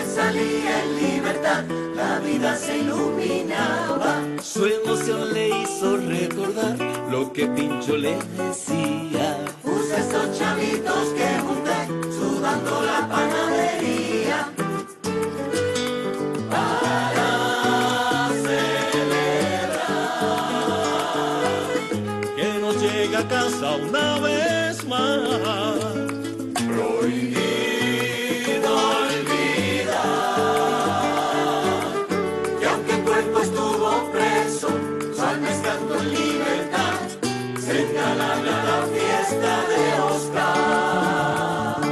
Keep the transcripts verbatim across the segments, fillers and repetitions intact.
salía en libertad, la vida se iluminaba. Su emoción le hizo recordar lo que Pincho le decía. Puse estos chavitos que junté, sudando la panadería, para celebrar que no llega a casa una vez más. Prohibido olvidar que aunque el cuerpo estuvo preso, su alma estando en libertad, señala la fiesta de Oscar.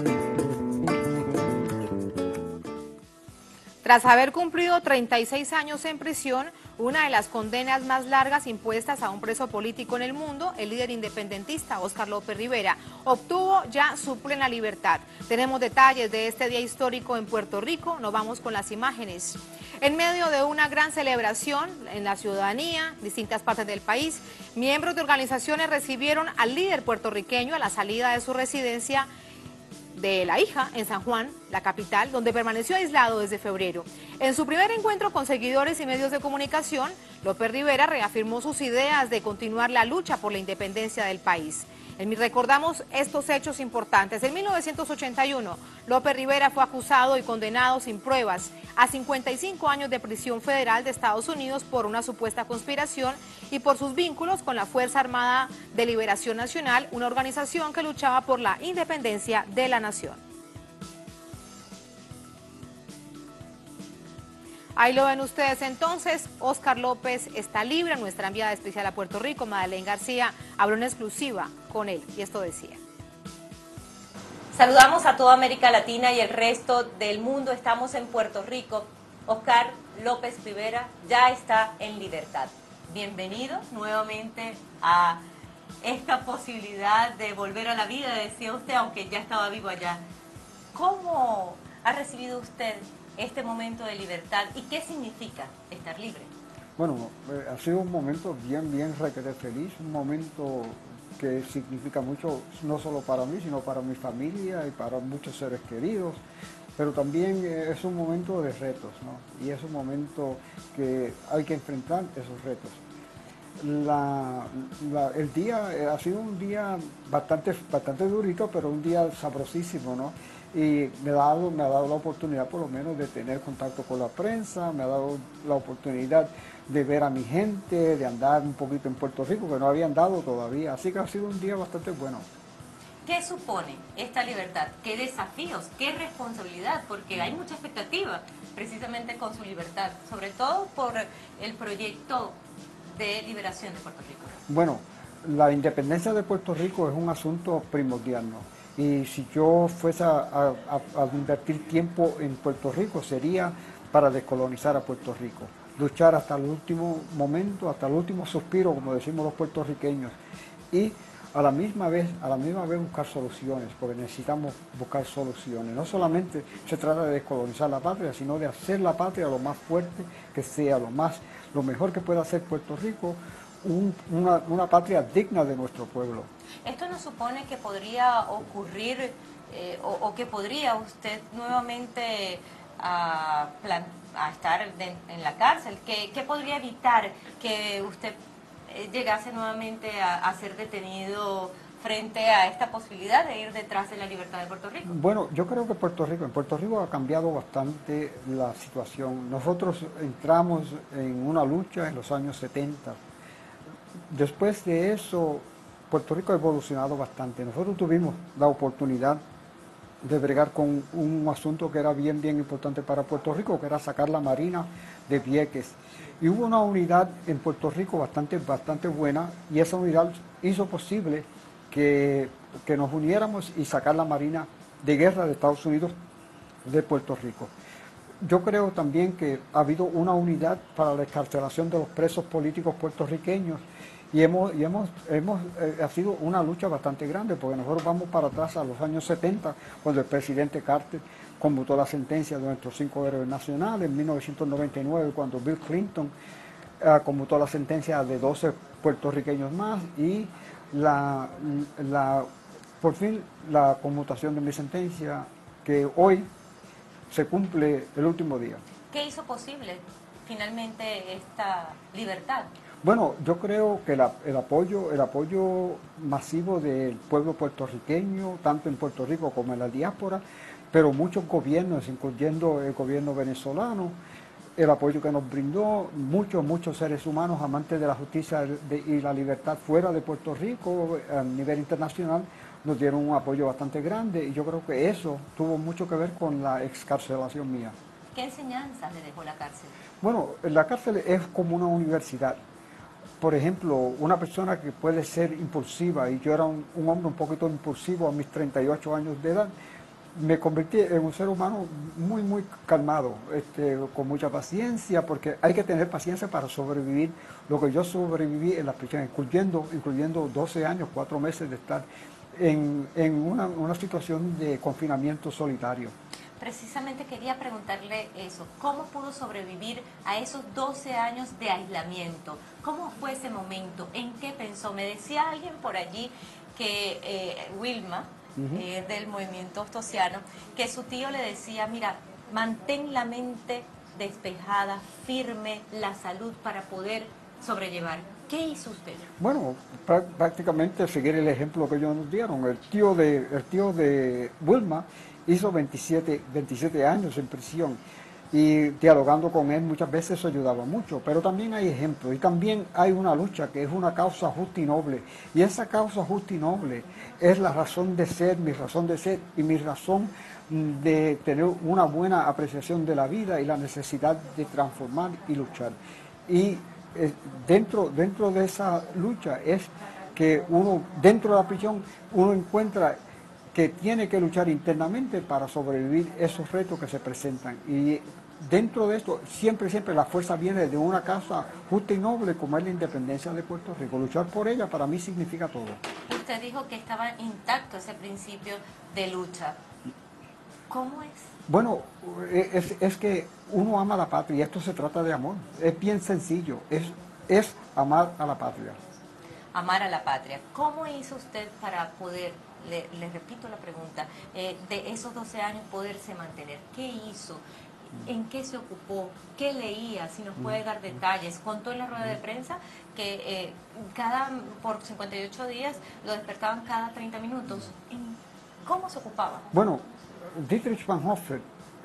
Tras haber cumplido treinta y seis años en prisión, una de las condenas más largas impuestas a un preso político en el mundo, el líder independentista Óscar López Rivera obtuvo ya su plena libertad. Tenemos detalles de este día histórico en Puerto Rico, nos vamos con las imágenes. En medio de una gran celebración en la ciudadanía, distintas partes del país, miembros de organizaciones recibieron al líder puertorriqueño a la salida de su residencia de La Hija, en San Juan, la capital, donde permaneció aislado desde febrero. En su primer encuentro con seguidores y medios de comunicación, López Rivera reafirmó sus ideas de continuar la lucha por la independencia del país. Recordamos estos hechos importantes. En mil novecientos ochenta y uno, López Rivera fue acusado y condenado sin pruebas a cincuenta y cinco años de prisión federal de Estados Unidos por una supuesta conspiración y por sus vínculos con la Fuerza Armada de Liberación Nacional, una organización que luchaba por la independencia de la nación. Ahí lo ven ustedes entonces, Óscar López está libre. Nuestra enviada especial a Puerto Rico, Madeleine García, habló en exclusiva con él y esto decía. Saludamos a toda América Latina y el resto del mundo. Estamos en Puerto Rico. Óscar López Rivera ya está en libertad. Bienvenido nuevamente a esta posibilidad de volver a la vida, decía usted, aunque ya estaba vivo allá. ¿Cómo ha recibido usted este momento de libertad y qué significa estar libre? Bueno, eh, ha sido un momento bien, bien requete feliz, un momento que significa mucho, no solo para mí, sino para mi familia y para muchos seres queridos, pero también eh, es un momento de retos, ¿no? Y es un momento que hay que enfrentar esos retos. La, la, el día eh, ha sido un día bastante, bastante durito, pero un día sabrosísimo, ¿no? Y me ha, dado, me ha dado la oportunidad por lo menos de tener contacto con la prensa, me ha dado la oportunidad de ver a mi gente, de andar un poquito en Puerto Rico, que no había andado todavía, así que ha sido un día bastante bueno. ¿Qué supone esta libertad? ¿Qué desafíos? ¿Qué responsabilidad? Porque hay mucha expectativa precisamente con su libertad, sobre todo por el proyecto de liberación de Puerto Rico. Bueno, la independencia de Puerto Rico es un asunto primordial, ¿no? Y si yo fuese a, a, a invertir tiempo en Puerto Rico, sería para descolonizar a Puerto Rico. Luchar hasta el último momento, hasta el último suspiro, como decimos los puertorriqueños. Y a la misma vez, a la misma vez buscar soluciones, porque necesitamos buscar soluciones. No solamente se trata de descolonizar la patria, sino de hacer la patria lo más fuerte que sea, lo, más, lo mejor que pueda hacer Puerto Rico, un, una, una patria digna de nuestro pueblo. ¿Esto no supone que podría ocurrir eh, o, o que podría usted nuevamente a, plan, a estar de, en la cárcel? ¿Qué, ¿Qué podría evitar que usted eh, llegase nuevamente a, a ser detenido frente a esta posibilidad de ir detrás de la libertad de Puerto Rico? Bueno, yo creo que Puerto Rico, en Puerto Rico ha cambiado bastante la situación. Nosotros entramos en una lucha en los años setenta. Después de eso, Puerto Rico ha evolucionado bastante. Nosotros tuvimos la oportunidad de bregar con un asunto que era bien, bien importante para Puerto Rico, que era sacar la Marina de Vieques. Y hubo una unidad en Puerto Rico bastante, bastante buena, y esa unidad hizo posible que, que nos uniéramos y sacar la Marina de guerra de Estados Unidos de Puerto Rico. Yo creo también que ha habido una unidad para la excarcelación de los presos políticos puertorriqueños, y hemos, y hemos, hemos eh, ha sido una lucha bastante grande, porque nosotros vamos para atrás a los años setenta, cuando el presidente Carter conmutó la sentencia de nuestros cinco héroes nacionales, en mil novecientos noventa y nueve, cuando Bill Clinton eh, conmutó la sentencia de doce puertorriqueños más, y la, la, por fin la conmutación de mi sentencia, que hoy se cumple el último día. ¿Qué hizo posible finalmente esta libertad? Bueno, yo creo que la, el apoyo, el apoyo masivo del pueblo puertorriqueño, tanto en Puerto Rico como en la diáspora, pero muchos gobiernos, incluyendo el gobierno venezolano, el apoyo que nos brindó, muchos, muchos seres humanos amantes de la justicia de, y la libertad fuera de Puerto Rico, a nivel internacional, nos dieron un apoyo bastante grande y yo creo que eso tuvo mucho que ver con la excarcelación mía. ¿Qué enseñanzas le dejó la cárcel? Bueno, la cárcel es como una universidad. Por ejemplo, una persona que puede ser impulsiva, y yo era un, un hombre un poquito impulsivo a mis treinta y ocho años de edad, me convertí en un ser humano muy, muy calmado, este, con mucha paciencia, porque hay que tener paciencia para sobrevivir lo que yo sobreviví en la prisión, incluyendo, incluyendo doce años, cuatro meses de estar en, en una, una situación de confinamiento solitario. Precisamente quería preguntarle eso, ¿cómo pudo sobrevivir a esos doce años de aislamiento? ¿Cómo fue ese momento? ¿En qué pensó? Me decía alguien por allí que eh, Wilma, uh-huh. eh, del movimiento ostosiano, que su tío le decía, mira, mantén la mente despejada, firme, la salud para poder sobrellevar. ¿Qué hizo usted? Bueno, prácticamente seguir el ejemplo que ellos nos dieron. El tío de, el tío de Wilma hizo veintisiete, veintisiete años en prisión y dialogando con él muchas veces eso ayudaba mucho, pero también hay ejemplos y también hay una lucha que es una causa justa y noble, y esa causa justa y noble es la razón de ser, mi razón de ser y mi razón de tener una buena apreciación de la vida y la necesidad de transformar y luchar. Y eh, dentro, dentro de esa lucha es que uno, dentro de la prisión, uno encuentra que tiene que luchar internamente para sobrevivir esos retos que se presentan. Y dentro de esto, siempre, siempre la fuerza viene de una causa justa y noble como es la independencia de Puerto Rico. Luchar por ella para mí significa todo. Usted dijo que estaba intacto ese principio de lucha. ¿Cómo es? Bueno, es, es que uno ama a la patria y esto se trata de amor. Es bien sencillo, es, es amar a la patria. Amar a la patria. ¿Cómo hizo usted para poder, le, le repito la pregunta, eh, de esos doce años poderse mantener? ¿Qué hizo? ¿En qué se ocupó? ¿Qué leía? Si nos puede dar detalles. Contó en la rueda de prensa que eh, cada por cincuenta y ocho días lo despertaban cada treinta minutos. ¿Cómo se ocupaba? Bueno, Dietrich Bonhoeffer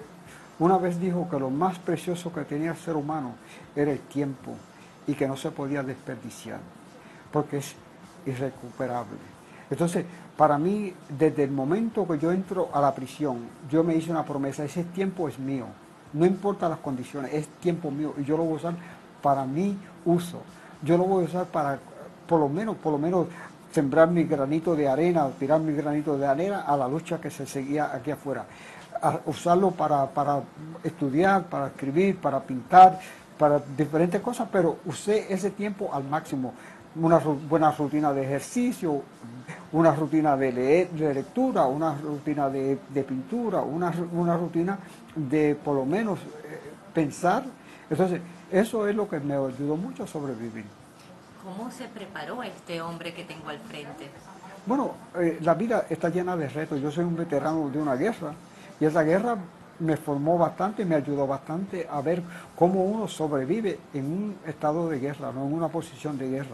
una vez dijo que lo más precioso que tenía el ser humano era el tiempo y que no se podía desperdiciar, porque es irrecuperable. Entonces, para mí, desde el momento que yo entro a la prisión, yo me hice una promesa, ese tiempo es mío, no importa las condiciones, es tiempo mío y yo lo voy a usar para mi uso. Yo lo voy a usar para, por lo menos, por lo menos, sembrar mi granito de arena, tirar mi granito de arena a la lucha que se seguía aquí afuera. A usarlo para, para estudiar, para escribir, para pintar, para diferentes cosas, pero usé ese tiempo al máximo. Una buena rutina de ejercicio, una rutina de, leer, de lectura, una rutina de, de pintura, una, una rutina de por lo menos eh, pensar. Entonces, eso es lo que me ayudó mucho a sobrevivir. ¿Cómo se preparó este hombre que tengo al frente? Bueno, eh, la vida está llena de retos. Yo soy un veterano de una guerra y esa guerra me formó bastante, me ayudó bastante a ver cómo uno sobrevive en un estado de guerra, no en una posición de guerra.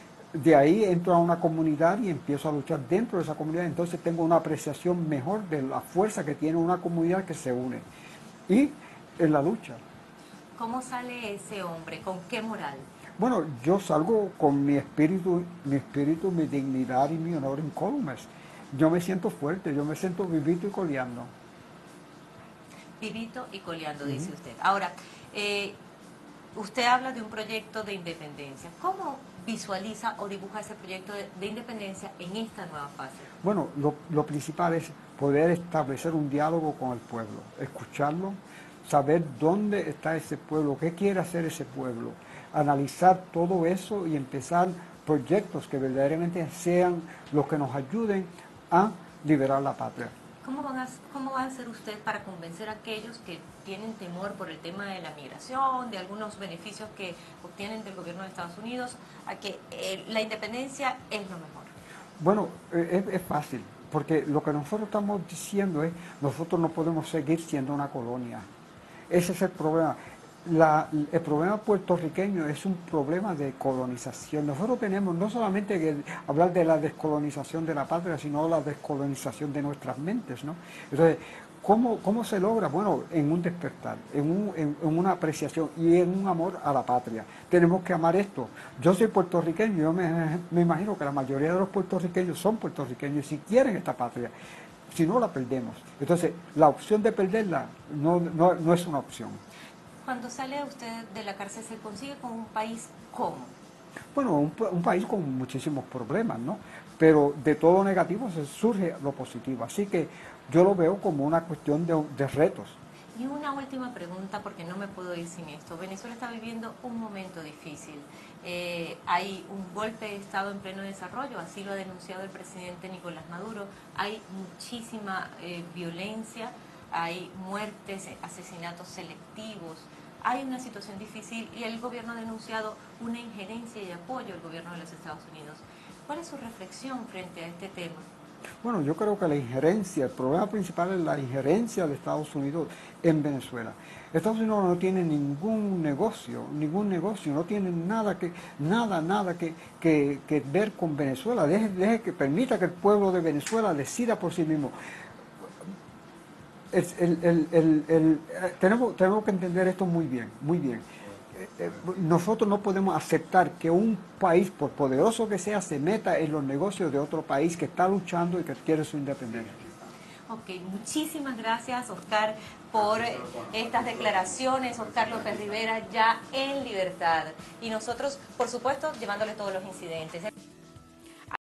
De ahí entro a una comunidad y empiezo a luchar dentro de esa comunidad, entonces tengo una apreciación mejor de la fuerza que tiene una comunidad que se une. Y en la lucha. ¿Cómo sale ese hombre? ¿Con qué moral? Bueno, yo salgo con mi espíritu, mi espíritu, mi dignidad y mi honor incólumes. Yo me siento fuerte, yo me siento vivito y coleando. Vivito y coleando, uh-huh. dice usted. Ahora, eh, usted habla de un proyecto de independencia. ¿Cómo visualiza o dibuja ese proyecto de, de independencia en esta nueva fase? Bueno, lo, lo principal es poder establecer un diálogo con el pueblo, escucharlo, saber dónde está ese pueblo, qué quiere hacer ese pueblo, analizar todo eso y empezar proyectos que verdaderamente sean los que nos ayuden a liberar la patria. ¿Cómo van a, cómo va a hacer usted para convencer a aquellos que tienen temor por el tema de la migración, de algunos beneficios que obtienen del gobierno de Estados Unidos, a que eh, la independencia es lo mejor? Bueno, eh, es, es fácil. porque lo que nosotros estamos diciendo es, nosotros no podemos seguir siendo una colonia. Ese es el problema. La, el problema puertorriqueño es un problema de colonización. Nosotros tenemos no solamente que hablar de la descolonización de la patria, sino la descolonización de nuestras mentes, ¿no? Entonces, ¿cómo, cómo se logra? Bueno, en un despertar, en, un, en, en una apreciación y en un amor a la patria. Tenemos que amar esto. Yo soy puertorriqueño, yo me, me imagino que la mayoría de los puertorriqueños son puertorriqueños y si quieren esta patria, si no la perdemos. Entonces, la opción de perderla no, no, no es una opción. Cuando sale usted de la cárcel, ¿se consigue con un país cómo? Bueno, un, un país con muchísimos problemas, ¿no? Pero de todo negativo se surge lo positivo. Así que yo lo veo como una cuestión de, de retos. Y una última pregunta, porque no me puedo ir sin esto. Venezuela está viviendo un momento difícil. Eh, hay un golpe de Estado en pleno desarrollo, así lo ha denunciado el presidente Nicolás Maduro. Hay muchísima eh, violencia, hay muertes, asesinatos selectivos. Hay una situación difícil y el gobierno ha denunciado una injerencia y apoyo al gobierno de los Estados Unidos. ¿Cuál es su reflexión frente a este tema? Bueno, yo creo que la injerencia, el problema principal es la injerencia de Estados Unidos en Venezuela. Estados Unidos no tiene ningún negocio, ningún negocio, no tiene nada que, nada, nada que, que, que ver con Venezuela. Deje, deje que permita que el pueblo de Venezuela decida por sí mismo. El, el, el, el, el, tenemos, tenemos que entender esto muy bien, muy bien. Nosotros no podemos aceptar que un país, por poderoso que sea, se meta en los negocios de otro país que está luchando y que quiere su independencia. Ok, muchísimas gracias, Oscar, por estas declaraciones. Oscar López Rivera ya en libertad. Y nosotros, por supuesto, llevándole todos los incidentes.